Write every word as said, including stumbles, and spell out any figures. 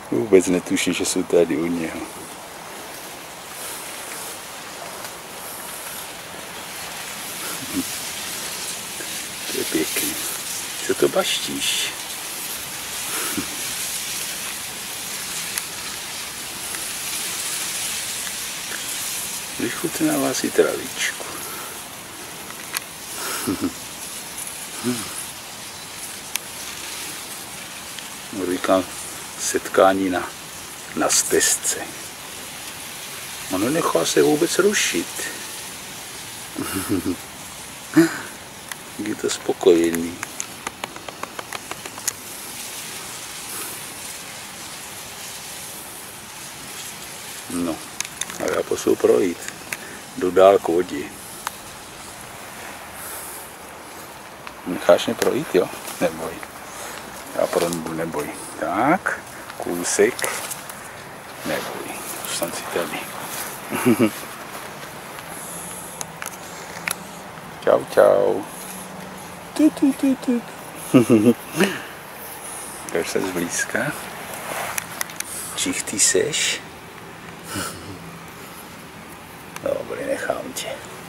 Vůbec netuším, že jsou tady u něho. To je pěkný. Co to baštíš? Vychutnává si travičku. Říkám setkání na, na stezce. Ono nechá se vůbec rušit. Je to spokojený. No, a já poslu projít. Jdu dál k vodě. Necháš mě projít, jo? Neboj. Já projdu, neboj. Tak, kousek. Neboj. Už jsem si tady. Čau, čau. Tu, tu, tu, tu. Ukaž se zblízka. Čich ty seš? Dobrý, nechám tě.